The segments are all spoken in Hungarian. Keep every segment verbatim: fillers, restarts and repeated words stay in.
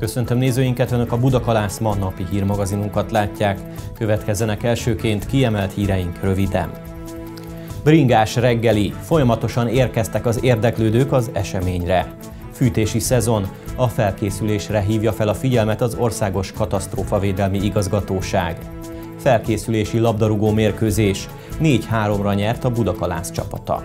Köszöntöm nézőinket, Önök a Budakalász Ma napi hírmagazinunkat látják. Következzenek elsőként kiemelt híreink röviden. Bringás reggeli. Folyamatosan érkeztek az érdeklődők az eseményre. Fűtési szezon. A felkészülésre hívja fel a figyelmet az Országos Katasztrófavédelmi Igazgatóság. Felkészülési labdarúgó mérkőzés. négy háromra nyert a Budakalász csapata.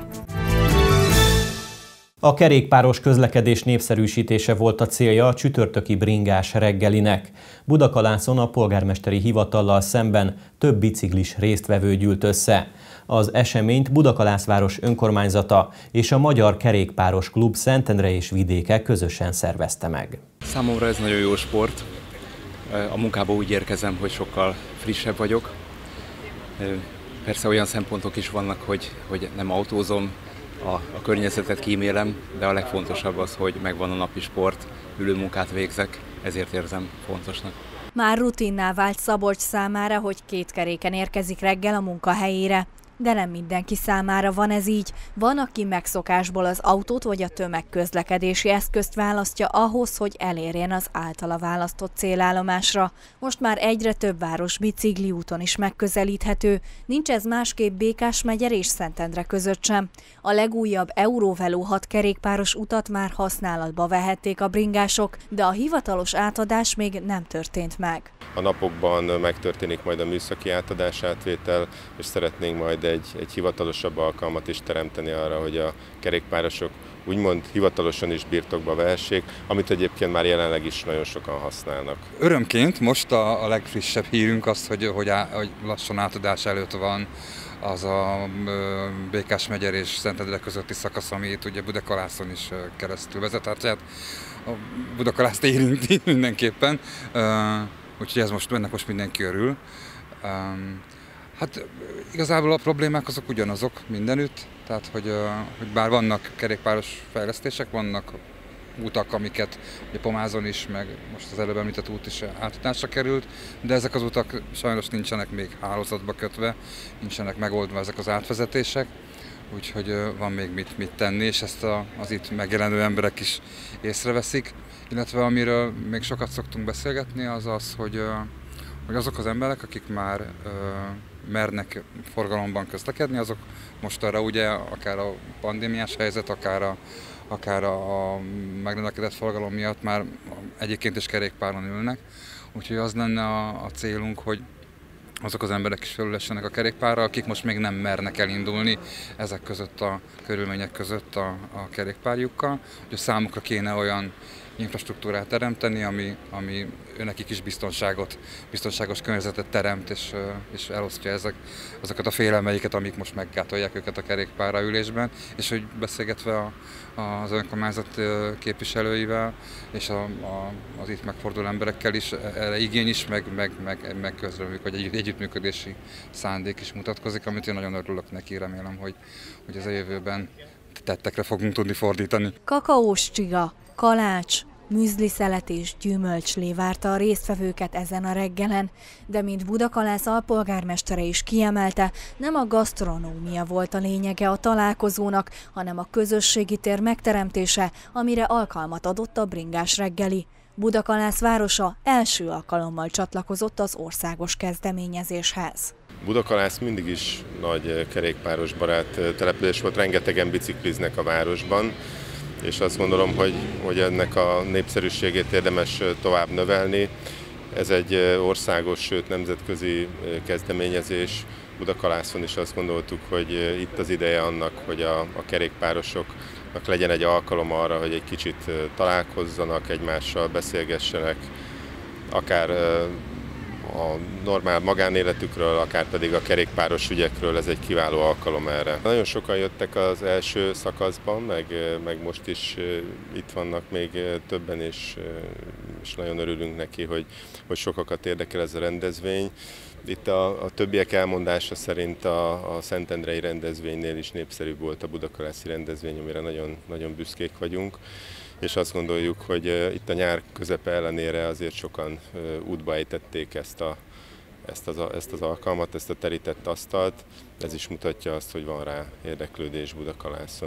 A kerékpáros közlekedés népszerűsítése volt a célja a csütörtöki bringás reggelinek. Budakalászon a polgármesteri hivatallal szemben több biciklis résztvevő gyűlt össze. Az eseményt Budakalászváros önkormányzata és a Magyar Kerékpáros Klub Szentendre és vidéke közösen szervezte meg. Számomra ez nagyon jó sport. A munkába úgy érkezem, hogy sokkal frissebb vagyok. Persze olyan szempontok is vannak, hogy, hogy nem autózom, a, a környezetet kímélem, de a legfontosabb az, hogy megvan a napi sport, ülőmunkát végzek, ezért érzem fontosnak. Már rutinná vált Szabolcs számára, hogy két keréken érkezik reggel a munkahelyére. De nem mindenki számára van ez így. Van, aki megszokásból az autót vagy a tömegközlekedési eszközt választja ahhoz, hogy elérjen az általa választott célállomásra. Most már egyre több város bicikli úton is megközelíthető. Nincs ez másképp Békásmegyer és Szentendre között sem. A legújabb Eurovelo hat kerékpáros utat már használatba vehették a bringások, de a hivatalos átadás még nem történt meg. A napokban megtörténik majd a műszaki átadás átvétel, és szeretnénk majd egy, egy hivatalosabb alkalmat is teremteni arra, hogy a kerékpárosok úgymond hivatalosan is birtokba vehessék, amit egyébként már jelenleg is nagyon sokan használnak. Örömként most a, a legfrissebb hírünk az, hogy, hogy, á, hogy lassan átadás előtt van az a Békásmegyer és Szentendre közötti szakasz, ami itt ugye Budakalászon is keresztül vezet. Tehát a Budakalászt érinti mindenképpen. Úgyhogy ez most, ennek most mindenki örül. Um, hát igazából a problémák azok ugyanazok mindenütt, tehát hogy, uh, hogy bár vannak kerékpáros fejlesztések, vannak utak, amiket ugye Pomázon is, meg most az előbb említett út is átadásra került, de ezek az utak sajnos nincsenek még hálózatba kötve, nincsenek megoldva ezek az átvezetések, úgyhogy uh, van még mit, mit tenni, és ezt a, az itt megjelenő emberek is észreveszik. Illetve amiről még sokat szoktunk beszélgetni, az az, hogy, hogy azok az emberek, akik már mernek forgalomban közlekedni, azok most arra ugye akár a pandémiás helyzet, akár a, akár a megnövekedett forgalom miatt már egyébként is kerékpáron ülnek. Úgyhogy az lenne a, a célunk, hogy azok az emberek is felülessenek a kerékpárra, akik most még nem mernek elindulni ezek között a körülmények között a, a kerékpárjukkal. Ugye számukra kéne olyan infrastruktúrát teremteni, ami, ami nekik is biztonságot, biztonságos környezetet teremt, és, és elosztja ezek, azokat a félelmeiket, amik most meggátolják őket a kerékpárra ülésben, és hogy beszélgetve a, az önkormányzat képviselőivel, és a, a, az itt megforduló emberekkel is erre igény is, meg, meg, meg, meg közreműk, vagy egy együttműködési szándék is mutatkozik, amit én nagyon örülök neki, remélem, hogy, hogy ez a jövőben tettekre fogunk tudni fordítani. Kakaós csiga, kalács, műzliszelet és gyümölcslé várta a résztvevőket ezen a reggelen, de mint Budakalász alpolgármestere is kiemelte, nem a gasztronómia volt a lényege a találkozónak, hanem a közösségi tér megteremtése, amire alkalmat adott a bringás reggeli. Budakalász városa első alkalommal csatlakozott az országos kezdeményezéshez. Budakalász mindig is nagy kerékpáros barát település volt, rengetegen bicikliznek a városban, és azt gondolom, hogy, hogy ennek a népszerűségét érdemes tovább növelni. Ez egy országos, sőt nemzetközi kezdeményezés. Budakalászon is azt gondoltuk, hogy itt az ideje annak, hogy a, a kerékpárosoknak legyen egy alkalom arra, hogy egy kicsit találkozzanak, egymással beszélgessenek, akár a normál magánéletükről, akár pedig a kerékpáros ügyekről, ez egy kiváló alkalom erre. Nagyon sokan jöttek az első szakaszban, meg, meg most is itt vannak még többen, és, és nagyon örülünk neki, hogy, hogy sokakat érdekel ez a rendezvény. Itt a, a többiek elmondása szerint a, a szentendrei rendezvénynél is népszerűbb volt a budakalászi rendezvény, amire nagyon, nagyon büszkék vagyunk. És azt gondoljuk, hogy itt a nyár közepe ellenére azért sokan útba ejtették ezt, a, ezt, az, ezt az alkalmat, ezt a terített asztalt. Ez is mutatja azt, hogy van rá érdeklődés Budakalászon.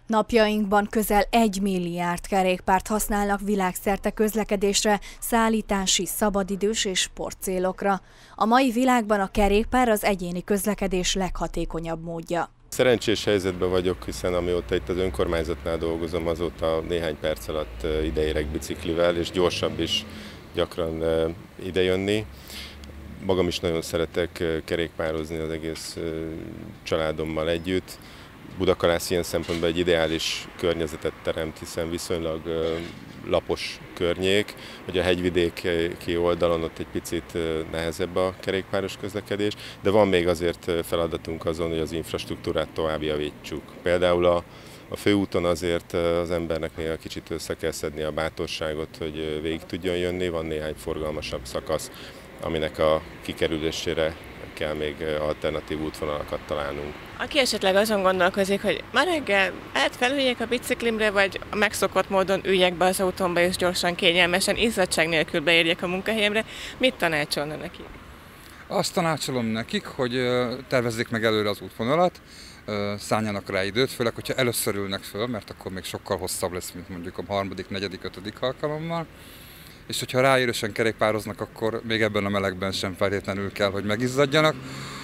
Napjainkban közel egy milliárd kerékpárt használnak világszerte közlekedésre, szállítási, szabadidős és sportcélokra. A mai világban a kerékpár az egyéni közlekedés leghatékonyabb módja. Szerencsés helyzetben vagyok, hiszen amióta itt az önkormányzatnál dolgozom, azóta néhány perc alatt ideérek biciklivel, és gyorsabb is gyakran idejönni. Magam is nagyon szeretek kerékpározni az egész családommal együtt. Budakalász ilyen szempontból egy ideális környezetet teremt, hiszen viszonylag lapos környék, hogy a hegyvidéki oldalon ott egy picit nehezebb a kerékpáros közlekedés, de van még azért feladatunk azon, hogy az infrastruktúrát tovább javítsuk. Például a, a főúton azért az embernek néha kicsit össze kell szedni a bátorságot, hogy végig tudjon jönni, van néhány forgalmasabb szakasz, aminek a kikerülésére kell még alternatív útvonalakat találnunk. Aki esetleg azon gondolkozik, hogy ma reggel hát felüljek a biciklimre, vagy a megszokott módon üljek be az autómba, és gyorsan, kényelmesen, izzadság nélkül beérjek a munkahelyemre, mit tanácsolna nekik? Azt tanácsolom nekik, hogy tervezzék meg előre az útvonalat, szálljanak rá időt, főleg, hogyha először ülnek föl, mert akkor még sokkal hosszabb lesz, mint mondjuk a harmadik, negyedik, ötödik alkalommal. És hogyha ráérősen kerékpároznak, akkor még ebben a melegben sem feltétlenül kell, hogy megizzadjanak.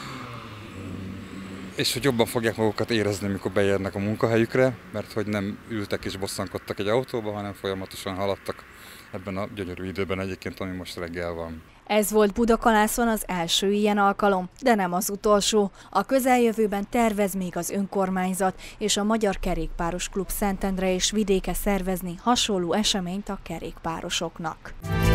És hogy jobban fogják magukat érezni, amikor beérnek a munkahelyükre, mert hogy nem ültek és bosszankodtak egy autóba, hanem folyamatosan haladtak ebben a gyönyörű időben egyébként, ami most reggel van. Ez volt Budakalászon az első ilyen alkalom, de nem az utolsó. A közeljövőben tervez még az önkormányzat és a Magyar Kerékpáros Klub Szentendre és vidéke szervezni hasonló eseményt a kerékpárosoknak.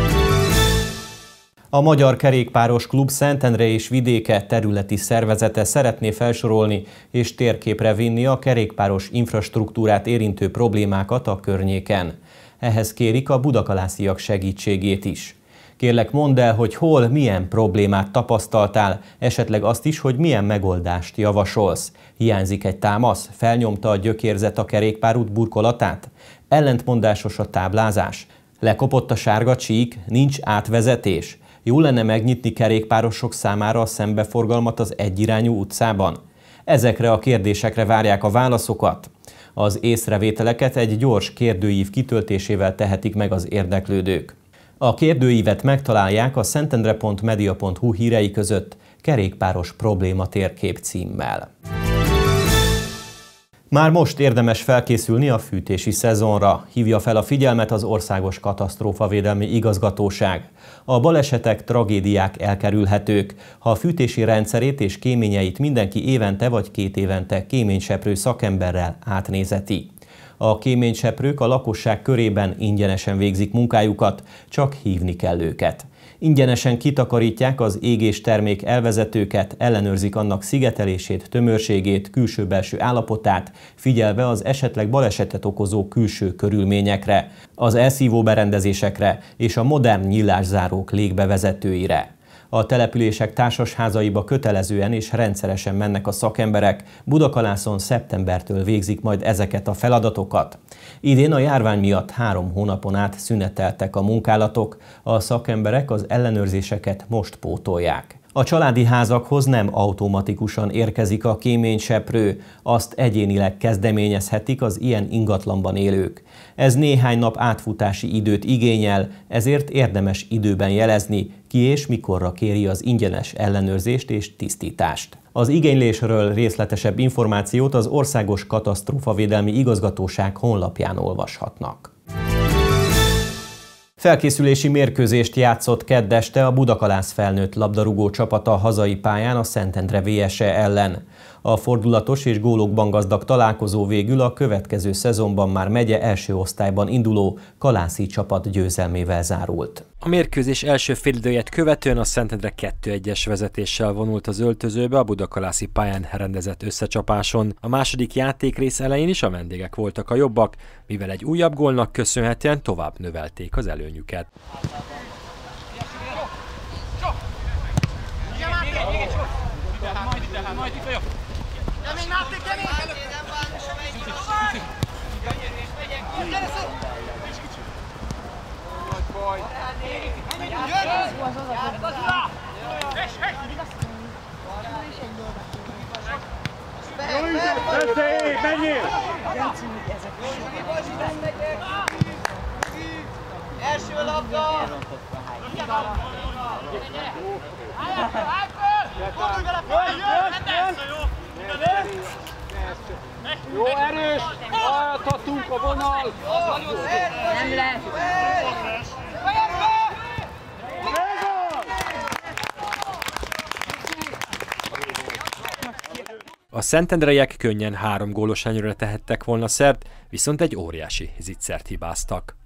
A Magyar Kerékpáros Klub Szentendre és vidéke területi szervezete szeretné felsorolni és térképre vinni a kerékpáros infrastruktúrát érintő problémákat a környéken. Ehhez kérik a budakalásziak segítségét is. Kérlek, mondd el, hogy hol, milyen problémát tapasztaltál, esetleg azt is, hogy milyen megoldást javasolsz. Hiányzik egy támasz? Felnyomta a gyökérzet a kerékpárút burkolatát? Ellentmondásos a táblázás? Lekopott a sárga csík? Nincs átvezetés? Jó lenne megnyitni kerékpárosok számára a szembeforgalmat az egyirányú utcában? Ezekre a kérdésekre várják a válaszokat. Az észrevételeket egy gyors kérdőív kitöltésével tehetik meg az érdeklődők. A kérdőívet megtalálják a szentendre pont media pont hu hírei között kerékpáros probléma térkép címmel. Már most érdemes felkészülni a fűtési szezonra, hívja fel a figyelmet az Országos Katasztrófavédelmi Igazgatóság. A balesetek, tragédiák elkerülhetők, ha a fűtési rendszerét és kéményeit mindenki évente vagy két évente kéményseprő szakemberrel átnézeti. A kéményseprők a lakosság körében ingyenesen végzik munkájukat, csak hívni kell őket. Ingyenesen kitakarítják az égéstermék elvezetőket, ellenőrzik annak szigetelését, tömörségét, külső-belső állapotát, figyelve az esetleg balesetet okozó külső körülményekre, az elszívó berendezésekre és a modern nyílászárók légbevezetőire. A települések társasházaiba kötelezően és rendszeresen mennek a szakemberek, Budakalászon szeptembertől végzik majd ezeket a feladatokat. Idén a járvány miatt három hónapon át szüneteltek a munkálatok, a szakemberek az ellenőrzéseket most pótolják. A családi házakhoz nem automatikusan érkezik a kéményseprő, azt egyénileg kezdeményezhetik az ilyen ingatlanban élők. Ez néhány nap átfutási időt igényel, ezért érdemes időben jelezni, ki és mikorra kéri az ingyenes ellenőrzést és tisztítást. Az igénylésről részletesebb információt az Országos Katasztrófavédelmi Igazgatóság honlapján olvashatnak. Felkészülési mérkőzést játszott kedd este a Budakalász felnőtt labdarúgó csapata a hazai pályán a Szentendre vé es e ellen. A fordulatos és gólokban gazdag találkozó végül a következő szezonban már megye első osztályban induló kalászi csapat győzelmével zárult. A mérkőzés első félidőjét követően a Szentendre kettő egyes vezetéssel vonult az öltözőbe a budakalászi pályán rendezett összecsapáson. A második játékrész elején is a vendégek voltak a jobbak, mivel egy újabb gólnak köszönhetően tovább növelték az előnyüket. Jön! Össze, menjél! Első labda! Jó, erős! Hajthatunk a vonal! Nem lesz! A szentendreiek könnyen három gólos előnyre tehettek volna szert, viszont egy óriási zicsert hibáztak.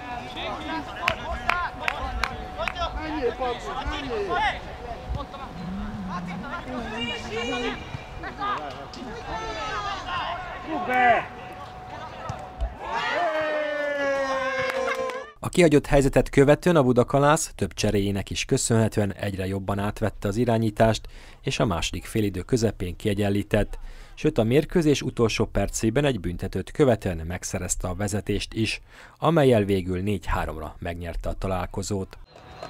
A kihagyott helyzetet követően a Budakalász több cseréjének is köszönhetően egyre jobban átvette az irányítást, és a második félidő közepén kiegyenlített, sőt a mérkőzés utolsó percében egy büntetőt követően megszerezte a vezetést is, amellyel végül négy háromra megnyerte a találkozót.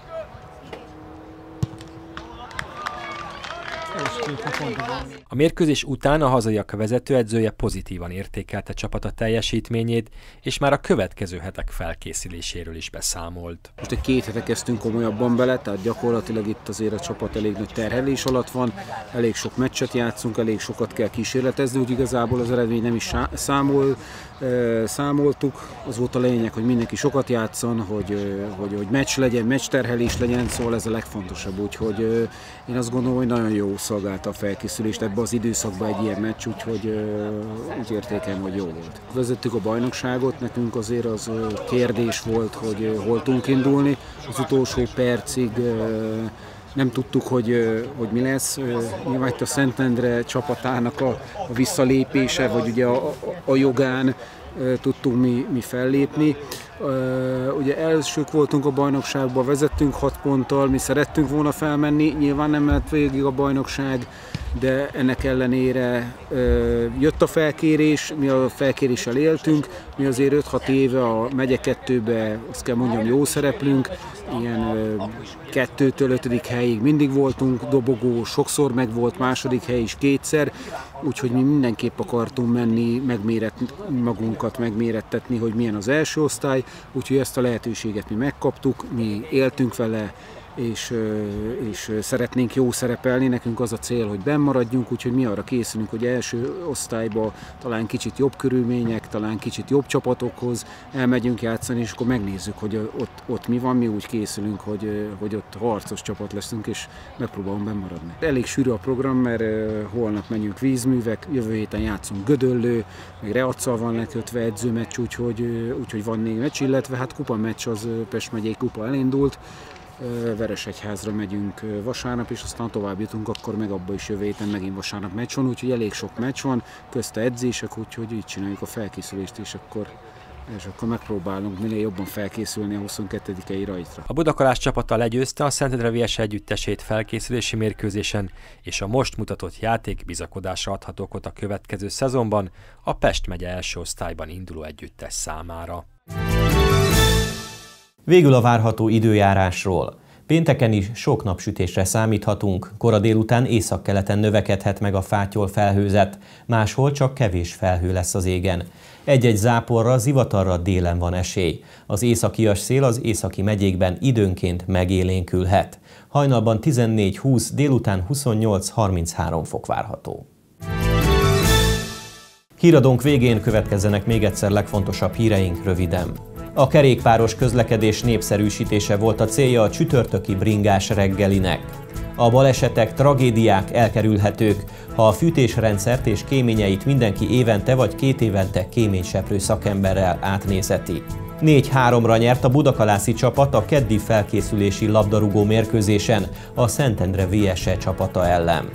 A mérkőzés után a hazaiak vezetőedzője pozitívan értékelte csapata teljesítményét, és már a következő hetek felkészüléséről is beszámolt. Most egy két hete kezdtünk komolyabban bele, tehát gyakorlatilag itt azért a csapat elég nagy terhelés alatt van, elég sok meccset játszunk, elég sokat kell kísérletezni, úgy igazából az eredmény nem is számol, számoltuk. Az volt a lényeg, hogy mindenki sokat játszon, hogy, hogy, hogy meccs legyen, meccs terhelés legyen, szóval ez a legfontosabb, úgyhogy én azt gondolom, hogy nagyon jó szolgálta a felkészülést ebbe az időszakban egy ilyen meccs, úgyhogy úgy értékelem, hogy jó volt. Vezettük a bajnokságot, nekünk azért az kérdés volt, hogy hol tudunk indulni. Az utolsó percig nem tudtuk, hogy, hogy mi lesz. Nyilván itt a Szentendre csapatának a, a visszalépése, vagy ugye a, a, a jogán tudtunk mi, mi fellépni. Ugye elsők voltunk a bajnokságban, vezettünk hat ponttal, mi szerettünk volna felmenni, nyilván nem ment végig a bajnokság, de ennek ellenére jött a felkérés, mi a felkéréssel éltünk, mi azért öt-hat éve a megye kettőbe, azt kell mondjam, jó szereplünk, ilyen kettőtől ötödik helyig mindig voltunk, dobogó sokszor meg volt, második hely is kétszer, úgyhogy mi mindenképp akartunk menni, megméretni magunkat, megmérettetni, hogy milyen az első osztály, úgyhogy ezt a lehetőséget mi megkaptuk, mi éltünk vele, és, és szeretnénk jó szerepelni, nekünk az a cél, hogy benn maradjunk, úgyhogy mi arra készülünk, hogy első osztályba talán kicsit jobb körülmények, talán kicsit jobb csapatokhoz elmegyünk játszani, és akkor megnézzük, hogy ott, ott mi van, mi úgy készülünk, hogy, hogy ott harcos csapat leszünk, és megpróbálunk benn maradni. Elég sűrű a program, mert holnap menjünk vízművek, jövő héten játszunk Gödöllő, még Reacsal van lekötve edzőmeccs, úgyhogy, úgyhogy van négy meccs, illetve hát kupa meccs, az Pest megyei kupa elindult, Veresegyházra megyünk vasárnap, és aztán tovább jutunk, akkor meg abba is jövő héten megint vasárnap meccs van, úgyhogy elég sok meccs van, közte edzések, úgyhogy így csináljuk a felkészülést, és akkor, és akkor megpróbálunk minél jobban felkészülni a huszonkettedikei rajtra. A Budakalász csapata legyőzte a Szentendre vé es együttesét felkészülési mérkőzésen, és a most mutatott játék bizakodásra adhat okot a következő szezonban a Pest megye első osztályban induló együttes számára. Végül a várható időjárásról. Pénteken is sok napsütésre számíthatunk, kora délután északkeleten növekedhet meg a fátyol felhőzet, máshol csak kevés felhő lesz az égen. Egy-egy záporra, zivatarra délen van esély. Az északias szél az északi megyékben időnként megélénkülhet. Hajnalban tizennégy-húsz, délután huszonnyolc-harminchárom fok várható. Híradónk végén következzenek még egyszer legfontosabb híreink röviden. A kerékpáros közlekedés népszerűsítése volt a célja a csütörtöki bringás reggelinek. A balesetek, tragédiák elkerülhetők, ha a fűtésrendszert és kéményeit mindenki évente vagy két évente kéményseprő szakemberrel átnézheti. négy háromra nyert a budakalászi csapat a keddi felkészülési labdarúgó mérkőzésen a Szentendre vé es e csapata ellen.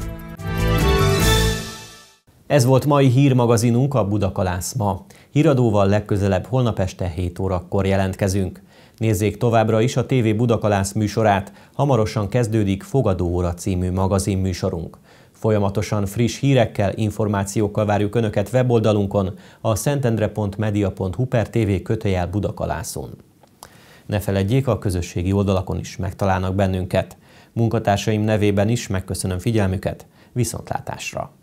Ez volt mai hírmagazinunk, a Budakalász ma. Híradóval legközelebb holnap este hét órakor jelentkezünk. Nézzék továbbra is a té vé Budakalász műsorát, hamarosan kezdődik Fogadóóra című magazinműsorunk. Folyamatosan friss hírekkel, információkkal várjuk Önöket weboldalunkon, a szentendre pont media pont hu per té vé kötőjel Budakalászon. Ne feledjék, a közösségi oldalakon is megtalálnak bennünket. Munkatársaim nevében is megköszönöm figyelmüket, viszontlátásra!